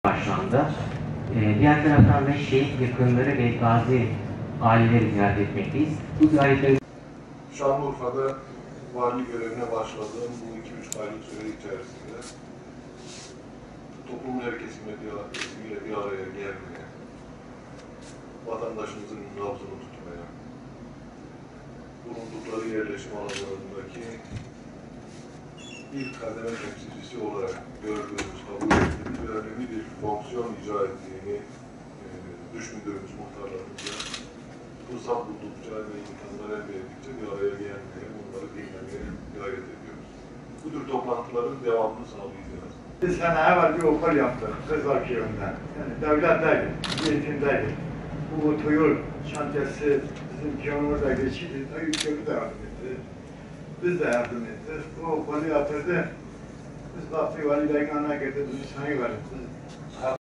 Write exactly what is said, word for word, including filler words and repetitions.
başlandı. Ee, diğer taraftan da şehit yakınları ve gazi aileleri ziyaret etmekteyiz. Bu ziyaretleri Şanlıurfa'da vali görevine başladığım bu iki üç aylık süre içerisinde toplumun her kesimiyle bir araya gelmeye, vatandaşımızın nabzını tutmaya, bulundukları yerleşim alanlarındaki bir kademe temsilcisi olarak gördüğümüz, kabul ettiğimiz ve önemli bir fonksiyon icra ettiğini e, düşündüğümüz muhtarlarımızla fırsat buldukça ve imkanlar elde ettikçe bir araya gelmeye, bunları dinlemeye gayret ediyoruz. Bu tür toplantıların devamını sağlayacağız. Bir sene evvel bir okul yaptık Kızlar Köyü'nde. Yani devletteydi, eğitimdeydi. Bu otoyol şantiyesi bizim köyümüzde geçiydi. Tabii köyü de yardım etti. Biz de yardım ettik. Bu okulu yatırdı. Biz baktık valideyn ana getirdi, bir sene verdik.